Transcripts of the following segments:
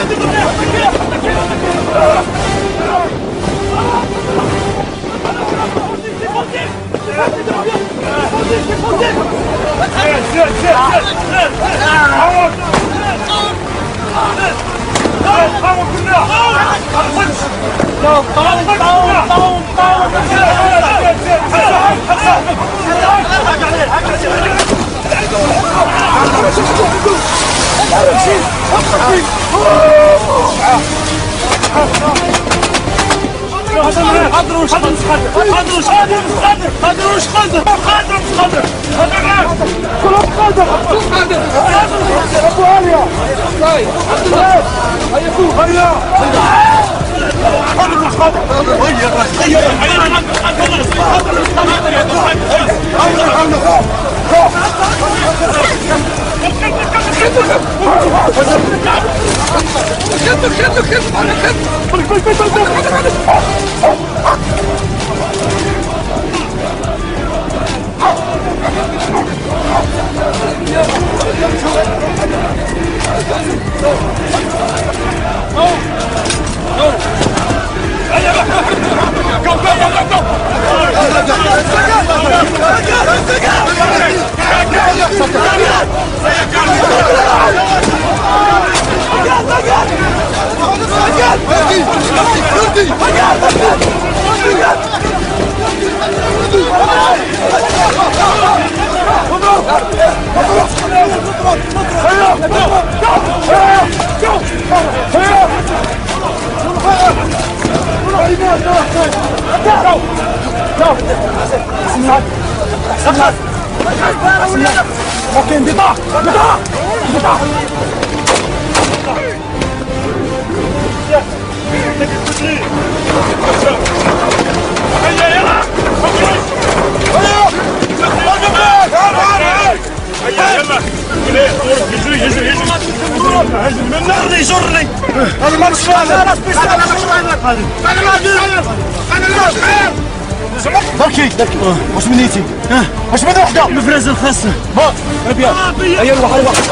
واش منيتي؟ واش من وحده؟ المفرزه الخاصه. ربيع هيا نروح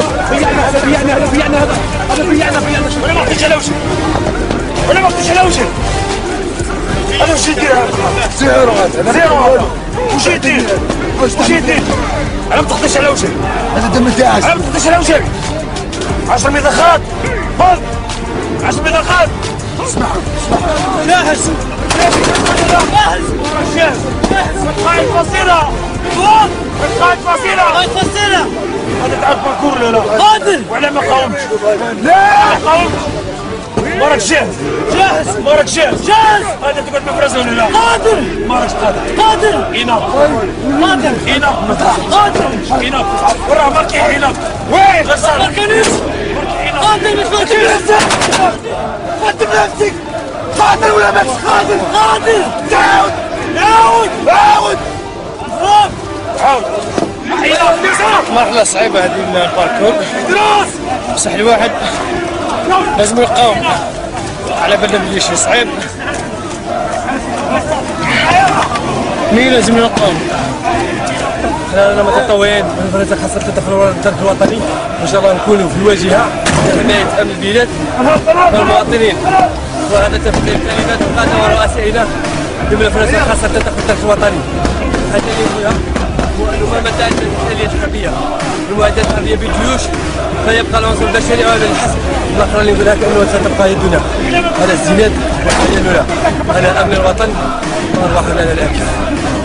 بيعنا هذا ولا ما عطيتش على وجهك انا واش يدير هذا؟ زيرو هذا واش يدير؟ انا ما تقضيش على وجهك هذا دم تاعك انا ما تقضيش على وجهك 10 مضخات خذ 10 مضخات اسمع جاهز قاعد فصيلة هذا تعرف باركور ولا لا؟ قادر وعلى ما قاومتش لا ما قاومتش ما راكش جاهز هذا تقعد مفرزة ولا لا؟ قادر ما راكش قادر إيناف وراه ماركي إيناف وين؟ ما كانش قادر مش ماركي قدم نفسك قادر ولا ماكش قادر عاود مرحلة صعيبة هذه الباركور بصح الواحد لازم يقاوم على بالنا بلي شي صعيب مي لازم يقاوم. حنا متطوعين من فريق خاصة التدخل الوطني ان شاء الله نكونوا في الواجهة لحماية امن البلاد والمواطنين وهذا تفعيل كلمات القادة ورؤسائنا ضمن فريق خاصة التدخل الوطني. هذا اللي خويا هو انه مهما انتهت الاليات الحربيه والمعدات الحربيه بالجيوش فيبقى العنصر البشري امام الحسب الاخرى اللي يقول لك انه ستبقى يدنا. هذا الزناد والحياه الاولى هذا امن الوطن وارواحنا لنا الاكل.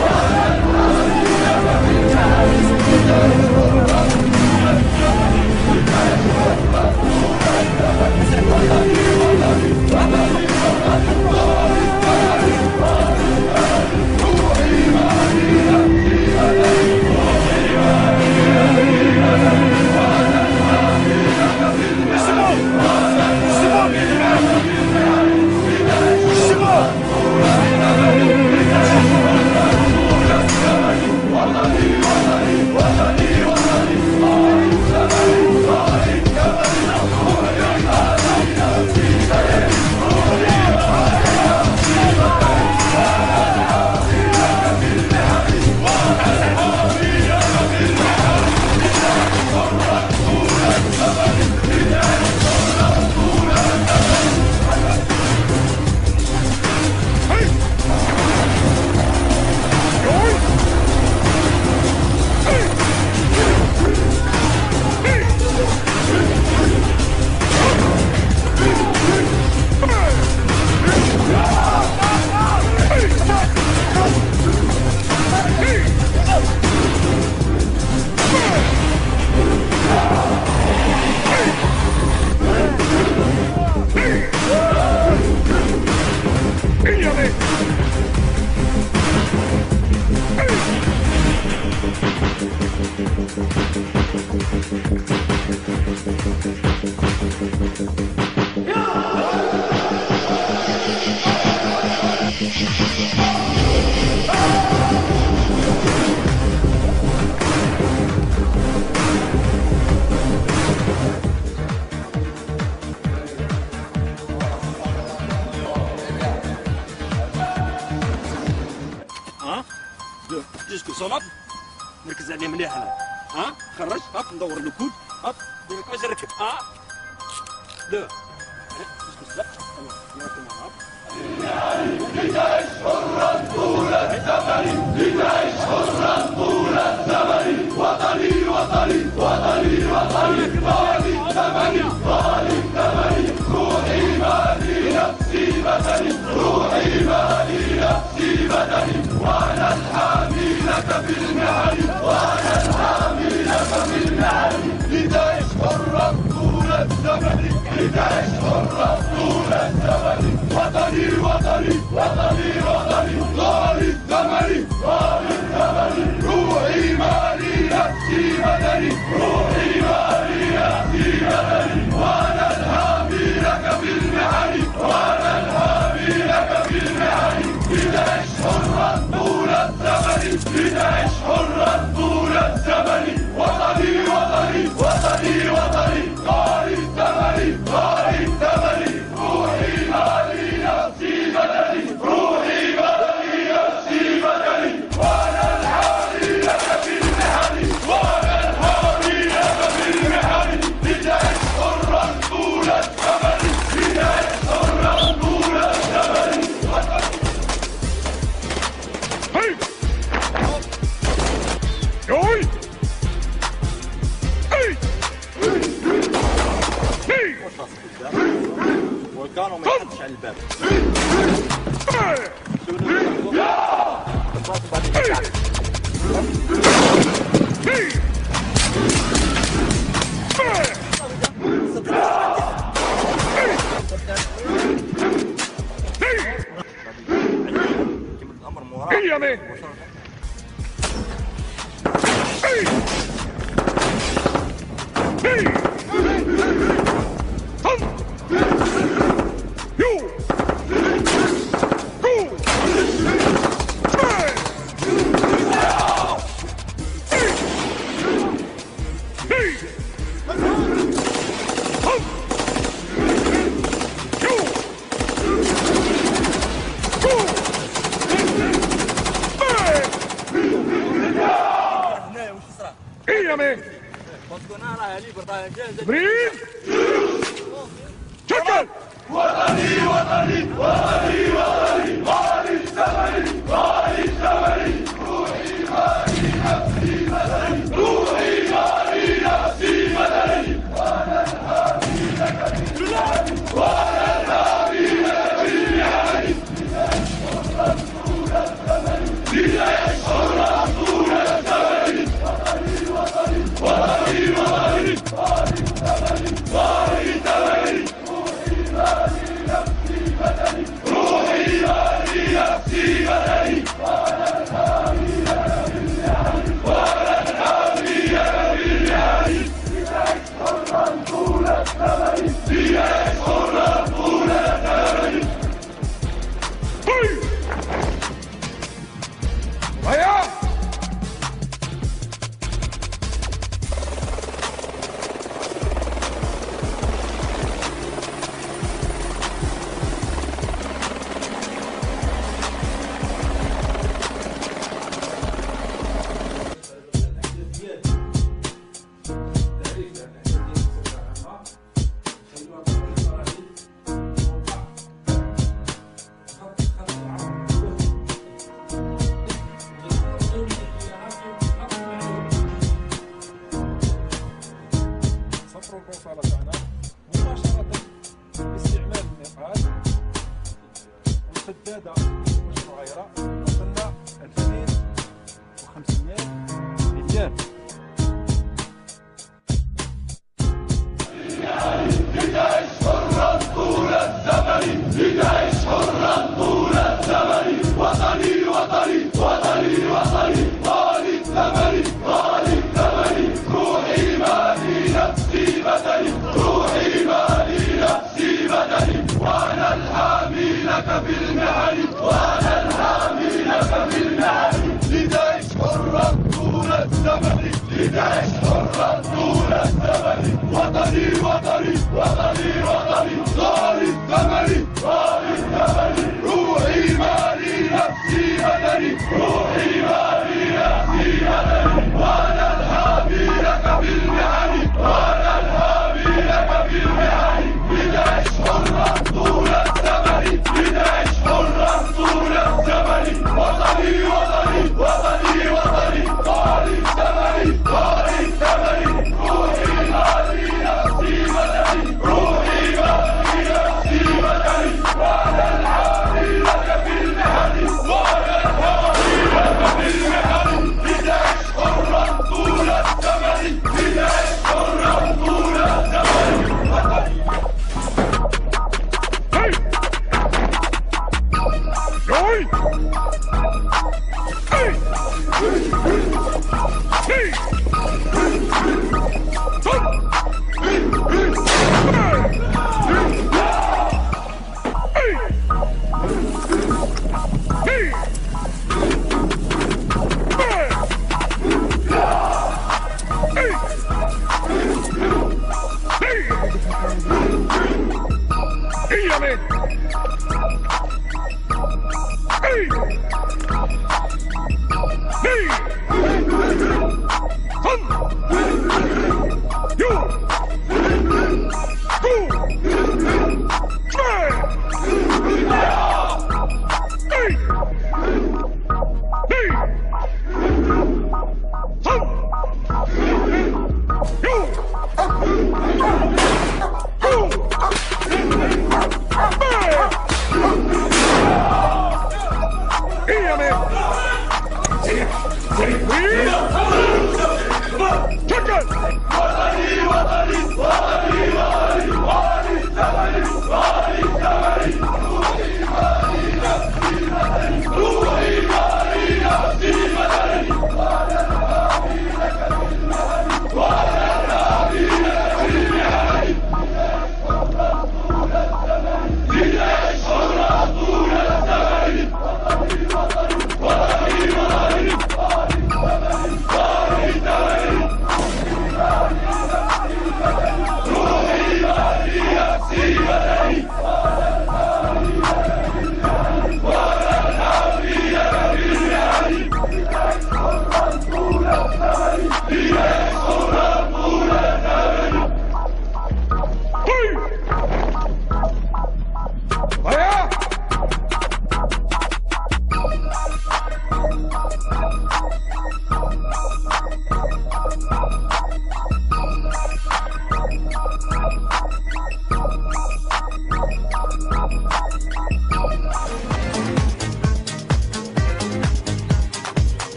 الزنط نركز عليه مليح انا. ها خرج هاب ندور له كود هاب دير كاج ركب. ها لا لتعيش حرا طول الزمن لتعيش حرا طول الزمن وطني وطني وطني وطني طال الزمن طال الزمن روحي مالي نفسي بدني روحي مالي نفسي بدني وانا الحامي لك بالمحن وانا الحامي لك بالمحن لتعيش حرا طول الزمن لتعيش حرا طول الزمن وطني وطني وطني وطني طال الزمن طال الزمن روحي مالي نفسي بدني روحي مالي نفسي بدني وانا الحامي لك بالمحن وانا الحامي لك بالمحن لتعيش حرا طول الزمن لتعيش حرا طول الزمن وطني وطني وطني وطني طال الزمن طال الزمن روحي مالي نفسي بدني روحي مالي نفسي بدني وانا الحامي لك بالمحن وانا الحامي لك بالمحن لتعيش حرا طول الزمن لتعيش حرا طول الزمن هي يوي هي هي والكانو ما يحطش على الباب. بريد شكل وطني وطني وطني وطني طال الزمن طال الزمن روحي مالي نفسي بدني روحي مالي نفسي بدني وانا الحامي لك بالمحن وانا الحامي لك بالمحن لتعيش حرا طول الزمن وطني وطني وطني وطني طال الزمن طال الزمن روحي مالي نفسي بدني روحي مالي نفسي بدني وانا الحامي لك بالمحن وانا الحامي لك بالمحن لتعيش حرا طول الزمن لتعيش حرا طول الزمن هيا صفر البوصلة تاعنا مباشرة باستعمال النقاط والسدادة والشعيرة وصلنا 2500 مليون. لتعيش حرا طول الزمن لتعيش حرا طول الزمن وطني وطني وطني وطني طال الزمن طال الزمن روحي مالي نفسي بدني روحي مالي نفسي بدني وانا الحامي لك بالمحن وانا الحامي لك بالمحن لتعيش حرا طول الزمن لتعيش حرا